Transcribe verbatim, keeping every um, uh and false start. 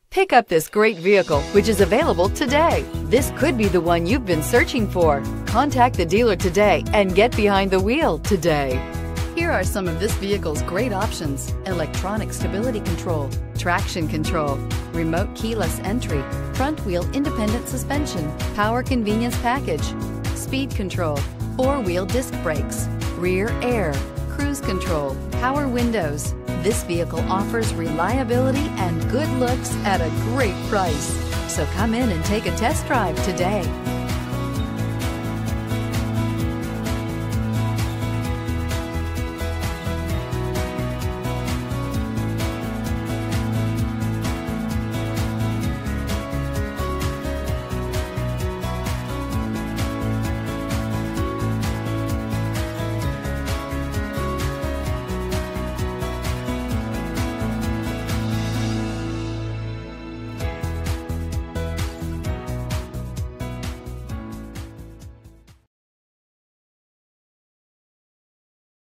Pick up this great vehicle, which is available today. This could be the one you've been searching for. Contact the dealer today and get behind the wheel today. Here are some of this vehicle's great options: electronic stability control, traction control, remote keyless entry, front wheel independent suspension, power convenience package, speed control, four-wheel disc brakes, rear air, cruise control, power windows. This vehicle offers reliability and good looks at a great price. So come in and take a test drive today.